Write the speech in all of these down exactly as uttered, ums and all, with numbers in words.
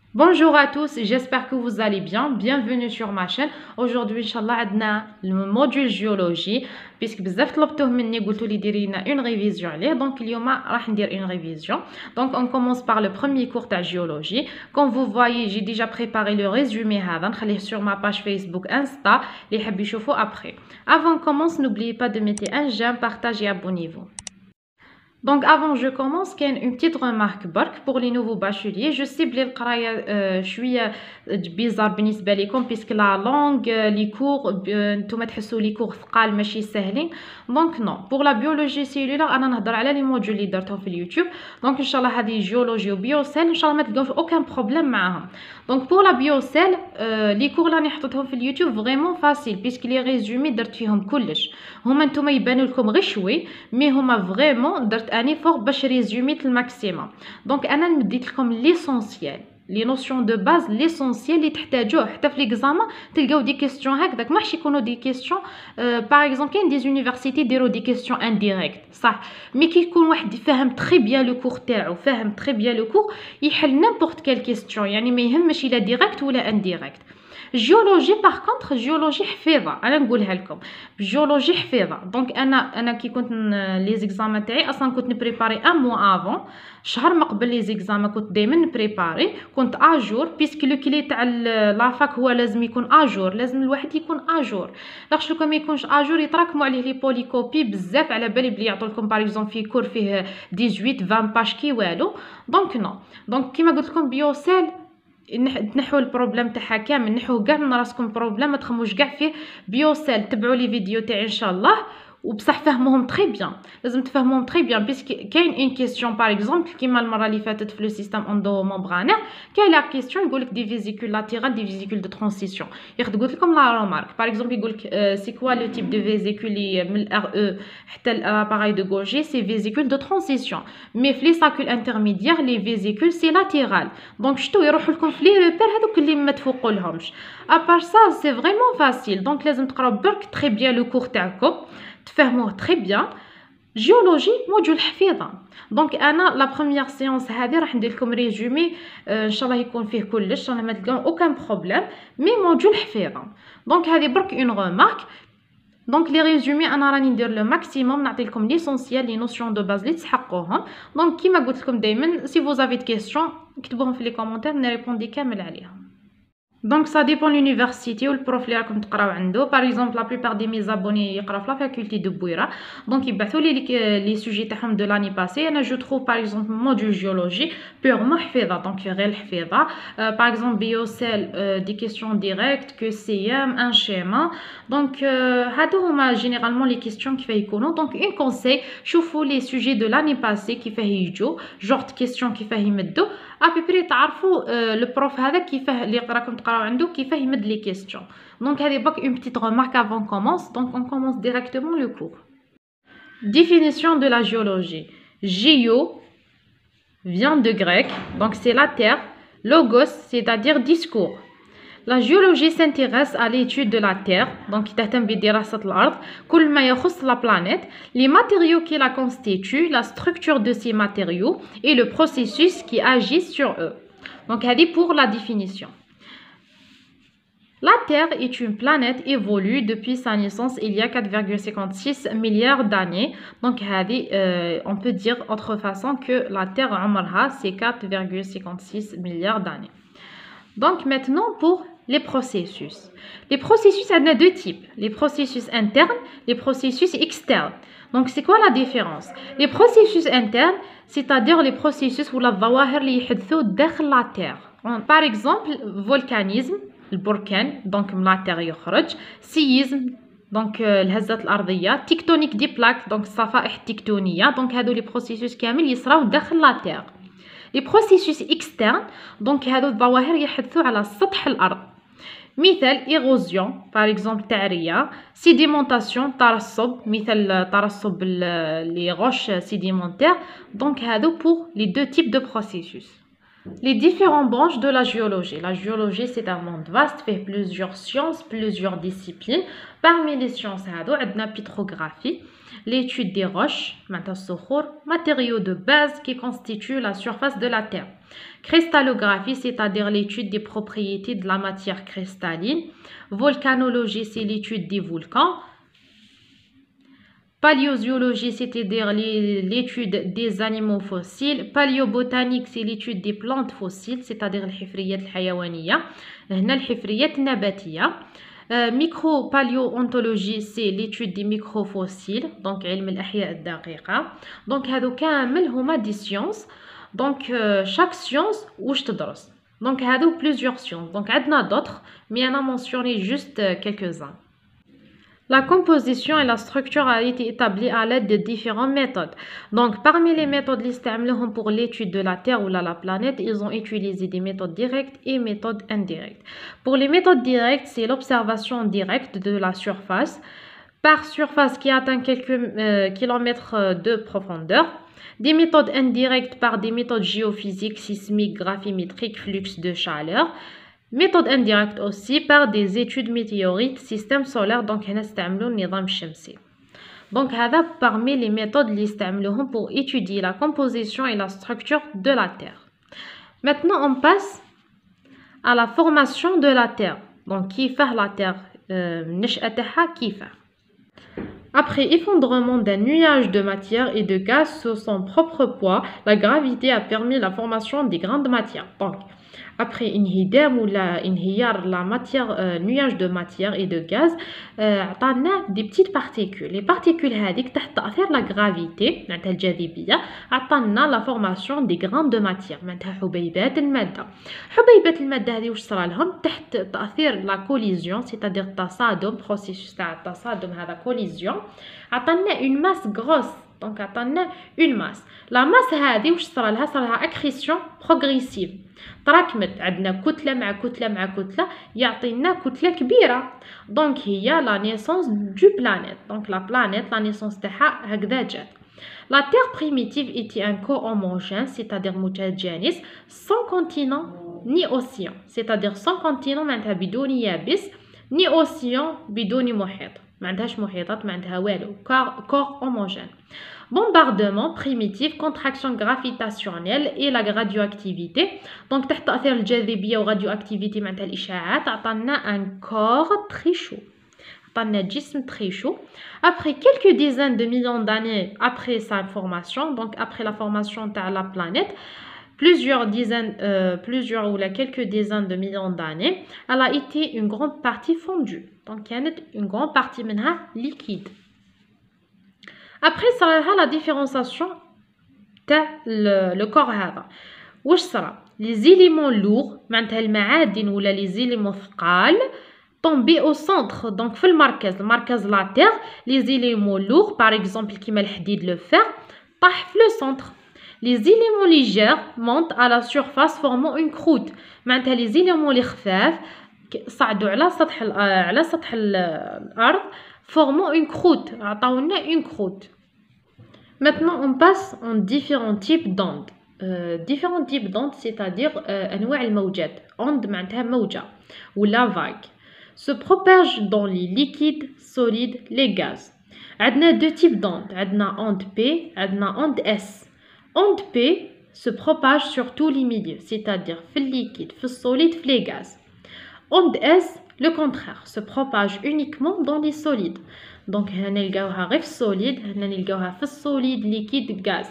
Bonjour à tous, j'espère que vous allez bien. Bienvenue sur ma chaîne. Aujourd'hui, Inch'Allah, عندنا le module géologie puisque بزاف طلبتوه مني قلتوا لي ديري لنا une révision عليه. Donc اليوم راح ندير une révision. Donc on commence par le premier cours de géologie. Comme vous voyez, j'ai déjà préparé le résumé هذا نخليه sur ma page Facebook, Insta اللي يحب يشوفوا après. Avant qu'on commence, n'oubliez pas de mettre un j'aime, partage et abonnez-vous. Donc avant je commence, qu'il y a une petite remarque برك pour les nouveaux bacheliers. Je sais بلي القرايه شويه bizarre بالنسبه لكم puisque la langue les cours نتوما تحسوا les cours ثقال ماشي ساهلين. Donc non, pour la biologie cellulaire انا نهضر على les modules اللي درتهم في اليوتيوب. Donc ان شاء الله هذه جيولوجي وبيوسيل ان شاء الله ما تلقاوش aucun problème معاهم. Donc pour la biocell les cours اللي حطيتهم في اليوتيوب vraiment facile puisque les résumés درت فيهم كلش. هما نتوما يبانوا لكم غير شوي مي هما vraiment درت ان effort باش ريزوميت الماكسيموم. دونك انا مديت لكم ليسونسيال لي نوسيون دو باز ليسونسيال اللي تحتاجوه حتى في ليكزامان تلقاو دي كيسيون هكذاك ماحش يكونوا دي كيسيون باغ اكزومبل كاين دي زونيفرسيتي يديروا دي كيسيون انديريكت صح مي كي يكون واحد فاهم تري بيان لو كور تاعو فاهم تري بيان لو كور يحل نيمبورط كال كيسيون يعني ما يهمش الا ديريكت ولا انديريكت. جيولوجي باغ كونطخ جيولوجي حفيظه انا نقولها لكم جيولوجي حفيظه. دونك انا انا كي كنت لي زيكزامان تاعي اصلا كنت نبريباري ان موا افون شهر ما قبل لي زيكزامان كنت دائما نبريباري كنت اجور بيسك لو كلي تاع لافاك هو لازم يكون اجور لازم الواحد يكون اجور لاخش لو ما يكونش اجور يتراكموا عليه لي بوليكوبي بزاف على بالي بلي يعطوا لكم باغ اكزومبل في كور فيه ثمانية عشر عشرين باج كي والو. دونك نو دونك كيما قلت لكم بيوسيل نحو البروبليم تاعها كامل نحو كاع من راسكم بروبليم ما تخموش كاع فيه بيوسيل. تبعوا لي فيديو تاعي ان شاء الله وبصح فهموهم تري بيان لازم تفهموهم تري بيان بيسك كاين اون كيسيون باغ اكزومبل كيما المره اللي فاتت في لو سيستيم اندو ممبرانير كاين لا كيسيون يقول لك دي فيزيكول لاتيرال دي فيزيكول دو ترانزيسيون ياخذ قلت لكم لا رومارك باغ اكزومبل يقول لك سي كوا لو تيب دو فيزيكول من الار او حتى الاباراي دو غوجي سي فيزيكول دو ترانزيسيون مي في لي ساكول انترميديير لي فيزيكول سي لاتيرال. دونك شتو يروحوا لكم في لي روبير هذوك اللي ما تفوقوا لهمش ابار سا سي فريمون فاسيل. دونك لازم تقراو برك تري بيان لو كور تاعكم تفهموه تري بيان. جيولوجي موديول حفيظه. دونك انا لا بروميير سيونس هذه راح ندير لكم ريزومي آه ان شاء الله يكون فيه كلش راح ما تلقاو اوكان بروبليم مي موديول حفيظه. دونك هذه برك اون رومارك. دونك لي ريزومي انا راني ندير لو ماكسيموم نعطي لكم ليسونسيال لي نوسيون دو باز اللي تسحقوهم. دونك كيما قلت لكم دائما سي فوز افي دي كيسيون كتبوهم في لي كومونتير نريبوندي كامل عليهم. دونك سا ديبون لونيفرسيتي والبروف اللي راكم تقراو عنده. باغ اكزومبل لا بليبار دي مي زابوني يقراو في لا فاكولتي دو بويرا دونك يبعثوا لي لي سوجي تاعهم دو لاني باسي. انا جو تروف باغ اكزومبل موديول جيولوجي بيغمون حفيظه دونك غير الحفيظه. باغ اكزومبل بيوسيل دي كيسيون ديريكت كو سي ام ان شيما. دونك هادو هما جينيرالمون لي كيسيون كيفاه يكونوا. دونك اون كونساي شوفوا لي سوجي دو لاني باسي كيفاه يجوا جور كيسيون كيفاه يمدوا ابيبري تعرفوا لو بروف هذا كيفاه اللي راكم تقراو عنده كيفاه يمد لي كيسيون. دونك هذه باك اون بتيت remarque avant commence. Donc on commence directement le cours. Définition de la géologie. Géo vient de grec, donc c'est la terre. Logos, c'est-à-dire discours. La géologie s'intéresse à l'étude de la terre, donc تهتم بدراسة الأرض كل ما يخص la planète, les matériaux qui la constituent, la structure de ces matériaux et le processus qui agit sur eux. Donc هذه pour la définition. La Terre est une planète évolue depuis sa naissance il y a quatre virgule cinquante-six milliards d'années. Donc euh, on peut dire autre façon que la Terre عمرها c'est quatre virgule cinquante-six milliards d'années. Donc maintenant pour les processus. Les processus, il y en a deux types. Les processus internes, les processus externes. Donc c'est quoi la différence? Les processus internes, c'est-à-dire les processus où la ظواهر اللي يحدثوا داخل la Terre. Par exemple, volcanisme, البركان دونك من لا تيغ يخرج. سيزم دونك الهزات الارضيه. تكتونيك دي بلاك دونك الصفائح التكتونيه. دونك هادو لي بروسيسوس كامل يصراو داخل لا تيغ. لي بروسيسوس اكسترن دونك هادو الظواهر يحدثوا على سطح الارض. مثال ايغوزيون باغ اكزومبل تعريه. سيديمونطاسيون ترسب مثل ترسب لي غوش سيديمونتير. دونك هادو بور لي دو تيب دو بروسيسوس. Les différentes branches de la géologie. La géologie, c'est un monde vaste, fait plusieurs sciences, plusieurs disciplines. Parmi les sciences, on a la pétrographie, l'étude des roches, matériaux de base qui constituent la surface de la Terre. Cristallographie, c'est-à-dire l'étude des propriétés de la matière cristalline. Volcanologie, c'est l'étude des volcans. Paléozoologie, c'est-à-dire l'étude des animaux fossiles. Paléobotanique, c'est l'étude des plantes fossiles, c'est-à-dire الحفريات الحيوانية. هنا الحفريات النباتية. Micropaléontologie, c'est l'étude des microfossiles, donc علم الأحياء الدقيقة. Donc هادو كامل هما دي sciences. Donc euh, chaque science واش تدرس. Donc هادو plusieurs sciences. Donc عندنا d'autres, mais on a mentionné juste quelques-uns. La composition et la structure a été établie à l'aide de différentes méthodes. Donc, parmi les méthodes listées pour l'étude de la Terre ou de la planète, ils ont utilisé des méthodes directes et méthodes indirectes. Pour les méthodes directes, c'est l'observation directe de la surface, par surface qui atteint quelques euh, kilomètres de profondeur. Des méthodes indirectes par des méthodes géophysiques, sismiques, graphimétriques, flux de chaleur. Méthode indirecte aussi par des études météorites, système solaire, donc on utilise le nizam shamsi. Donc هذا parmi les méthodes اللي يستعملوهم pour étudier la composition et la structure de la Terre. Maintenant on passe à la formation de la Terre. Donc كيفاه la Terre النشأة تاعها كيفاه. Après effondrement d'un nuage de matière et de gaz sur son propre poids, la gravité a permis la formation des grandes matières. Donc après انهدام ولا انهيار la matière euh, nuage de matière et de gaz عطانا euh, des petites particules. Les particules هذيك تحت تأثير la gravité معناتها الجاذبية عطانا la formation des grandes matières معناتها حبيبات المادة. حبيبات المادة هذه واش صرا لهم تحت تأثير la collision, c'est-à-dire التصادم processus تاع التصادم هذا collision عطانا une masse grosse. Donc عطانا une masse. La masse هذه واش صرا لها صرا لها accrétion progressive. تراكمت عندنا كتلة مع كتلة مع كتلة يعطينا كتلة كبيرة. دونك هي لا نيسونس دو بلانيت. دونك لا بلانيت لا نيسونس تاعها هكذا جات. La Terre primitive était un corps homogène, c'est-à-dire متجانس, sans continent ni océan. C'est-à-dire sans continent معناتها بدون يابس, ni océan بدون محيط. ما عندهاش محيطات ما عندها والو. Corps homogène. Bombardement primitif, contraction gravitationnelle et la radioactivité. Donc تحت تأثير الجاذبية وradioactivité معناتها الإشعاعات عطانا un corps très chaud. عطانا جسم très chaud. Après quelques dizaines de millions d'années après sa formation, donc après la formation de la planète, plusieurs dizaines, euh, plusieurs ou là, quelques dizaines de millions d'années, elle a été une grande partie fondue. Donc il y a une grande partie منها liquide. Après, ça a la différenciation de le, le corps هذا. واش صرا؟ Les éléments lourds, معناتها المعادن ولا les éléments ثقال, tombés au centre. Donc في المركز, المركز la terre, les éléments lourds, par exemple كيما الحديد le fer, طاح في le centre. Les éléments légers montent à la surface formant une croûte. معناتها les éléments اللي خفاف صعدوا على سطح على سطح الأرض formant une croûte. عطاونا une croûte. Maintenant, on passe en différents types d'ondes. Euh, différents types d'ondes, c'est-à-dire euh, أنواع الموجات. Onde معناتها موجة ou la vague se propage dans les liquides, solides, les gaz. عندنا deux types d'ondes. عندنا onde P, عندنا onde S. Onde P se propage sur tous les milieux, c'est-à-dire في liquide, في solide, في les gaz. Onde S, le contraire, se propage uniquement dans les solides. Donc, هنا نلقاوها غير في solide, هنا نلقاوها في solide, liquide, gaz.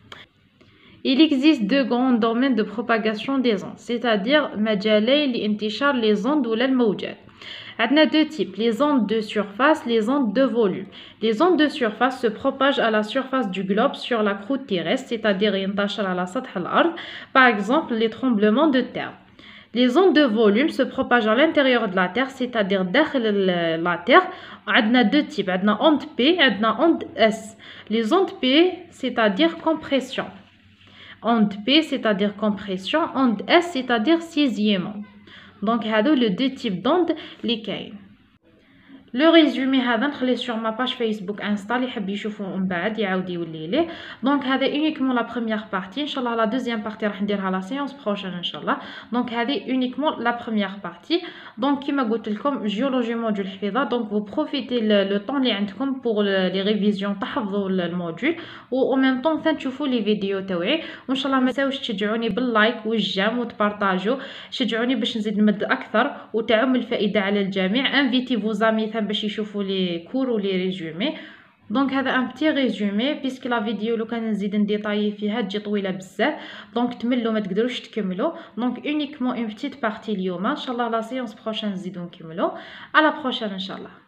Il existe deux grands domaines de propagation des ondes, c'est-à-dire مجالي لانتشار les ondes ولا الموجات. عندنا deux types, les ondes de surface, les ondes de volume. Les ondes de surface se propagent à la surface du globe sur la croûte terrestre, c'est-à-dire ينتشر على سطح الأرض, par exemple les tremblements de terre. Les ondes de volume se propagent à l'intérieur de la Terre, c'est-à-dire داخل la Terre. عندنا deux types, عندنا onde P, عندنا onde S. Les ondes P, c'est-à-dire compression. Onde P, c'est-à-dire compression. Onde S, c'est-à-dire sisément. Donc, هادو les deux types d'ondes les كاين. لو ريزومي هذا نخليه سور ما باج فيسبوك انستا اللي يحب يشوفو من بعد يعاود يولي ليه. دونك هذا اونيكمون لا بروميير بارتي، ان شاء الله لا دوزيام بارتي راح نديرها لا سيونس بروشين ان شاء الله. دونك هذه اونيكمون لا بروميير بارتي. دونك كيما قلت لكم جيولوجي موديول حفيظه، دونك فو بروفيتي لو طون اللي عندكم بور لي ريفيزيون تحفظوا الموديول و ميم طون تشوفوا لي فيديو تاوعي. وان شاء الله ما تنساوش تشجعوني باللايك والجام وتبارطاجوا، شجعوني باش نزيد نمد اكثر وتعم الفائده على الجميع. انفيتي فو زامي باش يشوفوا لي كور ولي ريزومي. دونك هذا ان بتي ريزومي بيسك لا فيديو لو كان نزيد نديطاي فيها تجي طويله بزاف، دونك تملوا ما تقدروش تكملوا. دونك اونيكمون اون بتيت بارتي اليوم، ان شاء الله لا سيونس بروشين نزيدو نكملوا. على بروشين ان شاء الله.